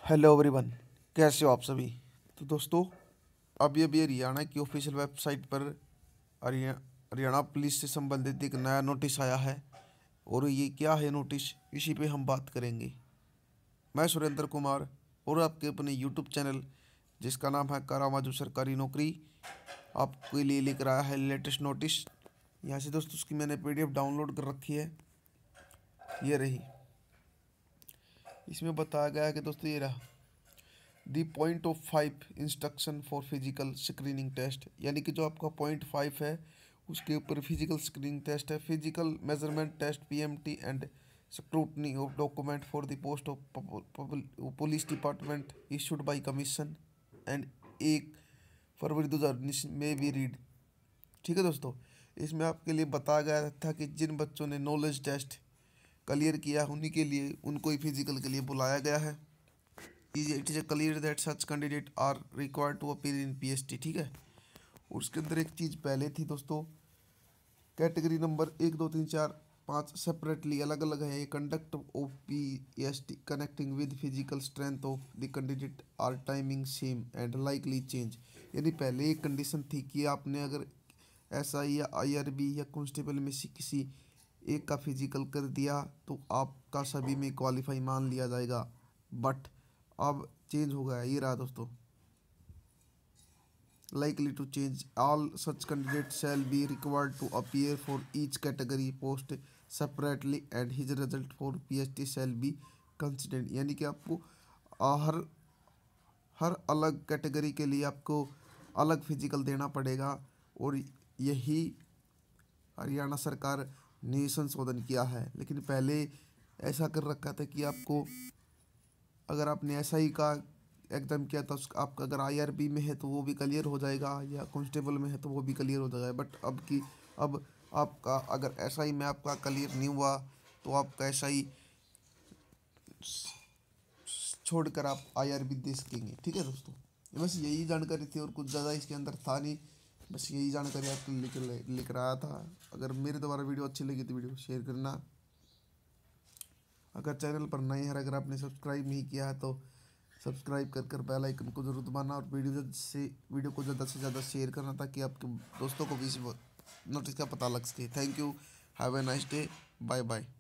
Hello everyone, कैसे हो आप सभी। तो दोस्तों, अभी अभी हरियाणा की ऑफिशियल वेबसाइट पर हरियाणा पुलिस से संबंधित एक नया नोटिस आया है। और ये क्या है नोटिस, इसी पे हम बात करेंगे। मैं सुरेंद्र कुमार और आपके अपने यूट्यूब चैनल जिसका नाम है कारामाजू सरकारी नौकरी आपके लिए लेकर आया है लेटेस्ट नोटिस। यहाँ से दोस्तों उसकी मैंने पीडीएफ डाउनलोड कर रखी है, ये रही। इसमें बताया गया है कि दोस्तों ये रहा the point of 5 instruction for physical screening test, यानी कि जो आपका पॉइंट 5 है उसके ऊपर फिजिकल स्क्रीनिंग टेस्ट है। Physical measurement test PMT and scrutiny of document for the post of police department issued by commission and 1 फरवरी 2019 में भी रीड। ठीक है दोस्तों, इसमें आपके लिए बताया गया था कि जिन बच्चों ने नॉलेज टेस्ट क्लियर किया उन्हीं के लिए उनको ही फिजिकल के लिए बुलाया गया है। It is a clear that such candidate are required to appear in PST. ठीक है, और उसके अंदर एक चीज़ पहले थी दोस्तों, कैटेगरी नंबर 1 2 3 4 5 सेपरेटली अलग अलग है। ये conduct of PST connecting with physical strength of the candidate are timing same and likely change. यानी पहले एक कंडीशन थी कि आपने अगर एसआई या आईआरबी या कांस्टेबल में से किसी एक का फिजिकल कर दिया तो आपका सभी में क्वालिफाई मान लिया जाएगा। बट अब चेंज हो गया, ये रहा दोस्तों, likely to change. All such candidates shall be required to appear for each category post separately and his result for PST shall be considered। यानी कि आपको हर हर अलग कैटेगरी के लिए आपको अलग फिजिकल देना पड़ेगा। और यही हरियाणा सरकार ने संशोधन किया है। लेकिन पहले ऐसा कर रखा था कि आपको अगर आपने ऐसा ही का एग्ज़ाम किया था आपका अगर आईआरबी में है तो वो भी क्लियर हो जाएगा, या कांस्टेबल में है तो वो भी क्लियर हो जाएगा। बट अब आपका अगर एसआई में आपका क्लियर नहीं हुआ तो आपका एसआई छोड़कर आप आईआरबी दे सकेंगे। ठीक है दोस्तों, बस यही जानकारी थी और कुछ ज़्यादा इसके अंदर था नहीं। बस यही जानकारी आपको लेकर आया था। अगर मेरे द्वारा वीडियो अच्छी लगी तो वीडियो को शेयर करना। अगर चैनल पर नए हैं, अगर आपने सब्सक्राइब नहीं किया है तो सब्सक्राइब कर बेल आइकन को जरूर दबाना और वीडियो को ज़्यादा से ज़्यादा शेयर करना ताकि आपके दोस्तों को भी इस नोटिस का पता लग सके। Thank you, have a nice day, bye bye.